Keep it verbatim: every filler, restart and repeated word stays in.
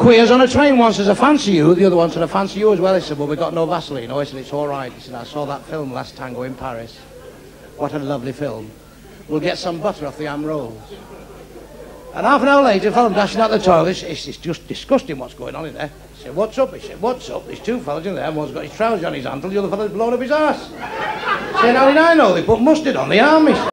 queers on a train. One says, I fancy you. The other one said, I fancy you as well. He said, well, we got no Vaseline. Oh, I said, it's all right. He said, I saw that film, Last Tango in Paris. What a lovely film. We'll get some butter off the ham rolls. And half an hour later, the fellow dashing out the toilet. It's, it's just disgusting what's going on in there. He said, what's up? He said, what's up? There's two fellas in there. One's got his trousers on his ankle, the other fella's blown up his ass. He said, how did I know? They put mustard on the arm, he said.